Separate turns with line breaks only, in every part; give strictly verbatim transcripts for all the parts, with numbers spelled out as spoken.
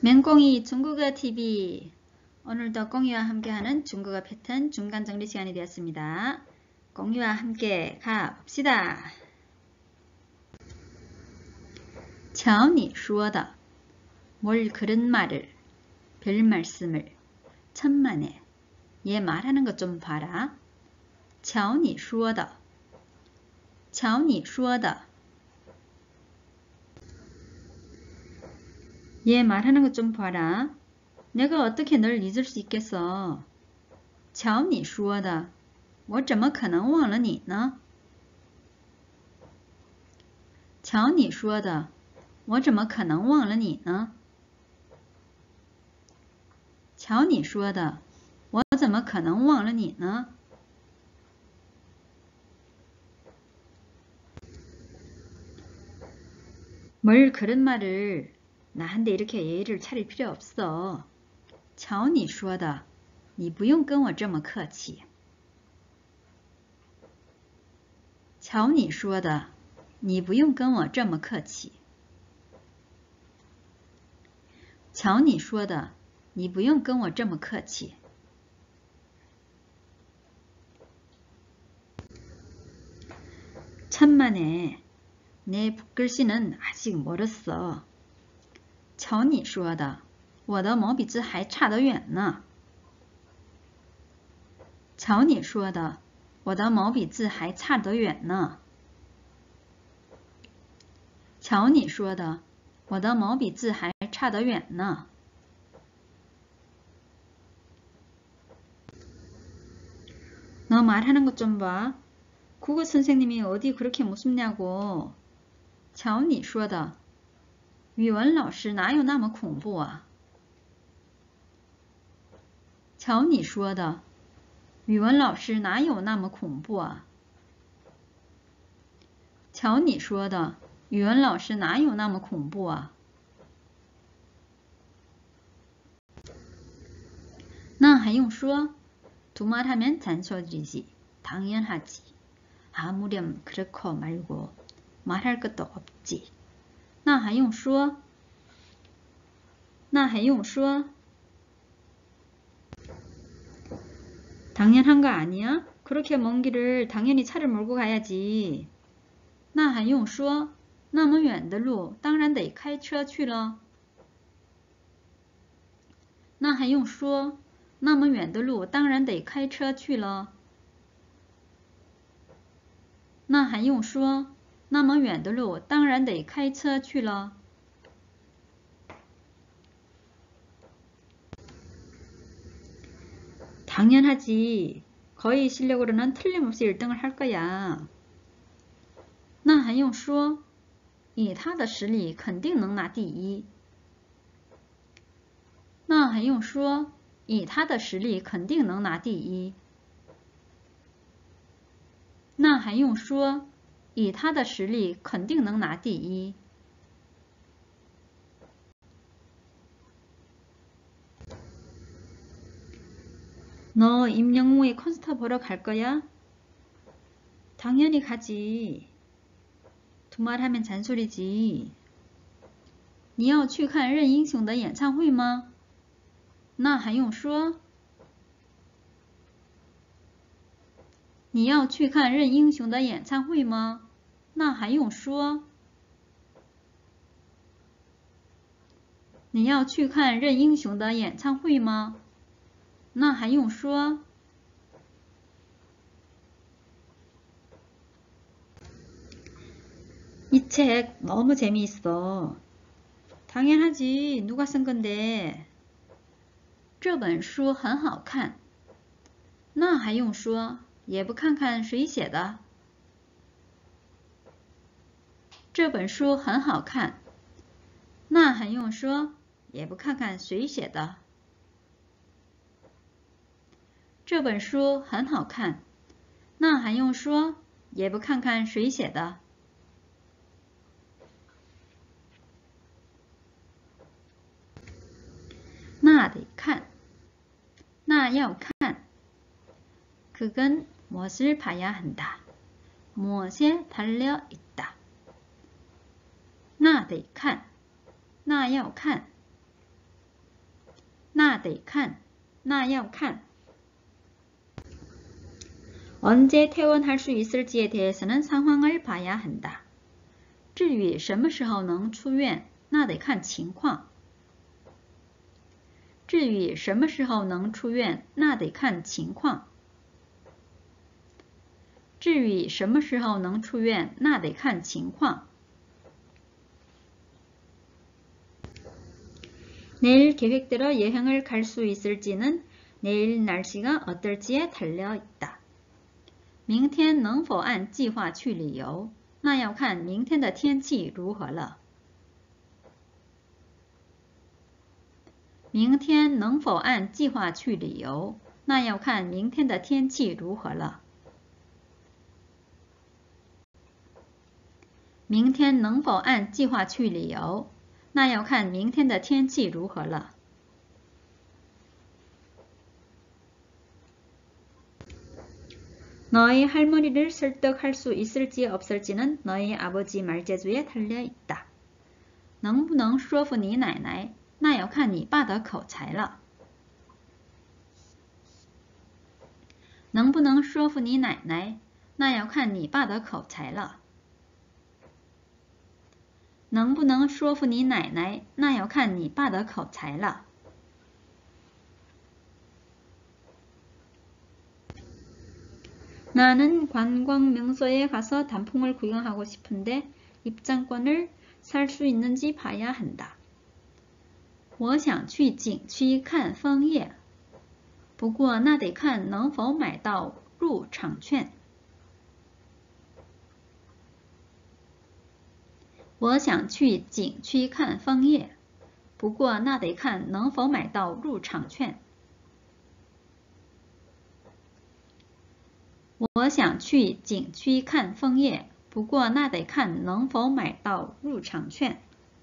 맹꽁이 중국어 티비 오늘도 꽁이와 함께하는 중국어 패턴 중간 정리 시간이 되었습니다. 꽁이와 함께 가봅시다. 瞧你说的 뭘 그런 말을 별 말씀을 천만에 얘 말하는 것 좀 봐라. 瞧你说的瞧你说的 얘 말하는 것 좀 봐라. 내가 어떻게 널 잊을 수 있겠어. 瞧你说的我怎么可能忘了你呢瞧你说的我怎么可能忘了你呢瞧你说的我怎么可能忘了你呢 뭘 그런 말을 나한테 이렇게 예의를 차릴 필요 없어. 瞧你说的你不用跟我这么客气。瞧你说的你不用跟我这么客气。瞧你说的你不用跟我这么客气。 천만에 내 붓글씨는 아직 멀었어. 瞧你说的我的毛笔字还差得远呢。瞧你说的我的毛笔字还差得远呢。瞧你说的我的毛笔字还差得远呢。 너 말하는 것 좀 봐. 국어 선생님이 어디 그렇게 무섭냐고. 瞧你说的语文老师哪有那么恐怖啊瞧你说的语文老师哪有那么恐怖啊瞧你说的语文老师哪有那么恐怖啊那还用说 두말하면 잔소리지. 당연하지. 아무렴 그렇고 말고 말할 것도 없지. 那还用说那还用说 당연한 거 아니야? 그렇게 먼 길을 당연히 차를 몰고 가야지. 那还用说那么远的路当然得开车去了。那还用说那么远的路当然得开车去了。那还用说那么远的路当然得开车去了。 당연하지. 거의 실력으로는 틀림없이 일 등을 할 거야. 那还用说以他的实力肯定能拿第一。那还用说以他的实力肯定能拿第一。那还用说以他的实力肯定能拿第一。 너 임영웅의 콘서트 보러 갈 거야? 당연히 가지. 두말하면 잔소리지. 你要去看任英雄的演唱会吗？那还用说？你要去看任英雄的演唱会吗？那还用说？你要去看任英雄的演唱会吗？那还用说？ 이 책 너무 재미있어. 당연하지. 누가 쓴 건데? 这本书很好看。那还用说？也不看看谁写的。这本书很好看。那还用说？也不看看谁写的。 这本书很好看，那还用说？也不看看谁写的。那得看，那要看。그건 무엇을 봐야 한다. 무엇에 달려 있다. 那得看，那要看。 那得看，那要看。언제 퇴원할 수 있을지에 대해서는 상황을 봐야 한다. 至于什么时候能出院，那得看情况。至于什么时候能出院，那得看情况。至于什么时候能出院，那得看情况。내일 계획대로 여행을 갈 수 있을지는 내일 날씨가 어떨지에 달려 있다. 明天能否按计划去旅游，那要看明天的天气如何了。明天能否按计划去旅游，那要看明天的天气如何了。明天能否按计划去旅游，那要看明天的天气如何了。너희 할머니를 설득할 수 있을지 없을지는 너희 아버지 말재주에 달려 있다. 能不能说服你奶奶，那要看你爸的口才了。能不能说服你奶奶，那要看你爸的口才了。能不能说服你奶奶，那要看你爸的口才了。나는 관광 명소에 가서 단풍을 구경하고 싶은데 입장권을 살 수 있는지 봐야 한다. 我想去景区看枫叶，不过那得看能否买到入场券。我想去景区看枫叶，不过那得看能否买到入场券。我想去景区看枫叶，不过那得看能否买到入场券。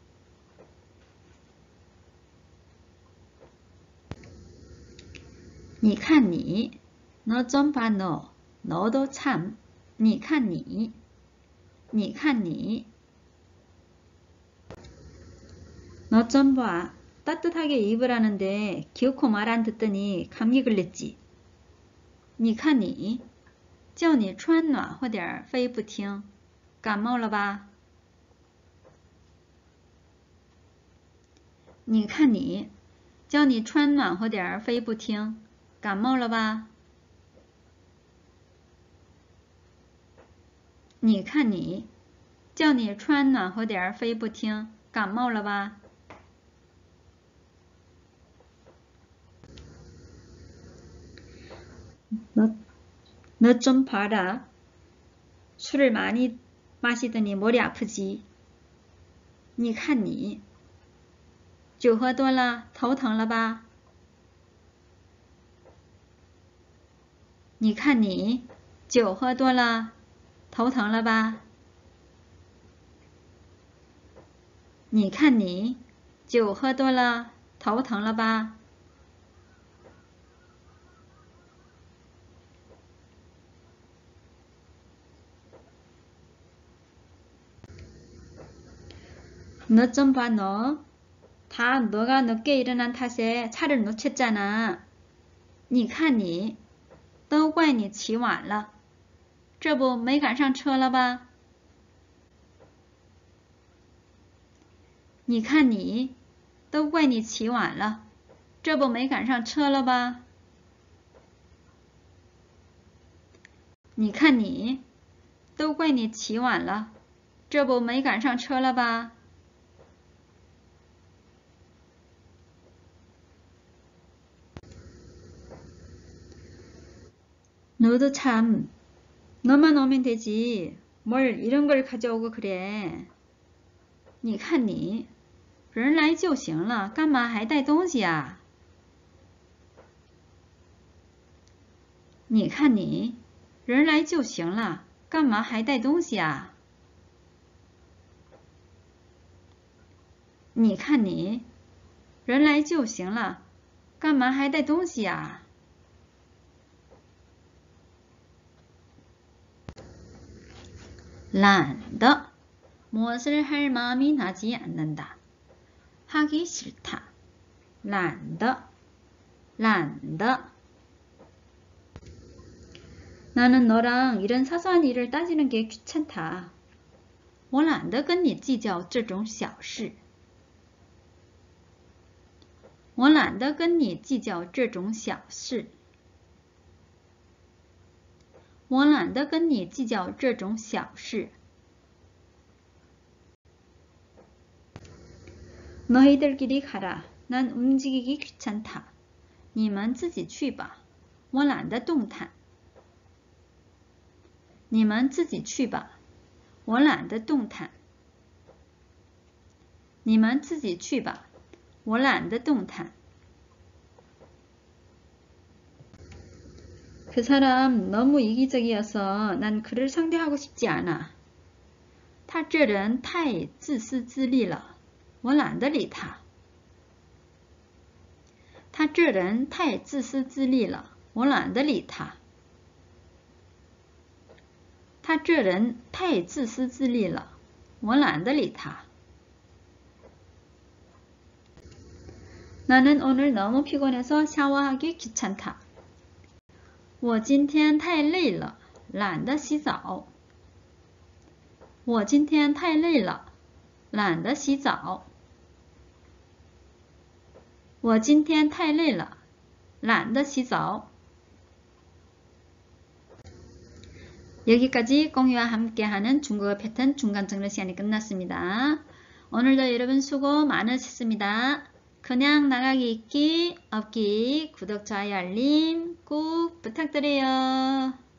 你看你，너 좀 봐 너， 너도 참， 你看你，你看你。너 좀 봐， 따뜻하게 입으라는데 기어코 말 안 듣더니 감기 걸렸지。 你看你，叫你穿暖和点非不听，感冒了吧？你看你，叫你穿暖和点非不听，感冒了吧？你看你，叫你穿暖和点非不听，感冒了吧？너 너 좀 봐라. 술을 많이 마시더니 머리 아프지. 你看你，酒喝多了，头疼了吧？你看你，酒喝多了，头疼了吧？你看你，酒喝多了，头疼了吧？너 좀 봐 너. 다 너가 늦게 일어난 탓에 차를 놓쳤잖아. 你看你，都怪你起晚了，这不没赶上车了吧？你看你，都怪你起晚了，这不没赶上车了吧？你看你，都怪你起晚了，这不没赶上车了吧？ 너도 참, 너만 오면 되지. 뭘 이런 걸 가져오고 그래. 你看你，人来就行了，干嘛还带东西啊？你看你，人来就行了，干嘛还带东西啊？你看你，人来就行了，干嘛还带东西啊？ 懒得 무엇을 할 마음이 나지 않는다. 하기 싫다. 懒得懒得 나는 너랑 이런 사소한 일을 따지는 게 귀찮다. 我懒得跟你计较这种小事。我懒得跟你计较这种小事。我懒得跟你计较这种小事。 너희들끼리 가라. 난 움직이기 귀찮다. 你们自己去吧. 我懒得动弹. 你们自己去吧. 我懒得动弹. 你们自己去吧. 我懒得动弹. 그 사람 너무 이기적이어서 난 그를 상대하고 싶지 않아. 他这人太自私自利了，我懒得理他。他这人太自私自利了，我懒得理他。他这人太自私自利了，我懒得理他。 나는 오늘 너무 피곤해서 샤워하기 귀찮다. 我今天太累了，懒得洗澡。我今天太累了，懒得洗澡。我今天太累了，懒得洗澡。 여기까지 꽁이와 함께하는 중국어 패턴 중간정리 시간이 끝났습니다. 오늘도 여러분 수고 많으셨습니다. 그냥 나가기 읽기, 없기, 구독, 좋아요, 알림 꼭 부탁드려요.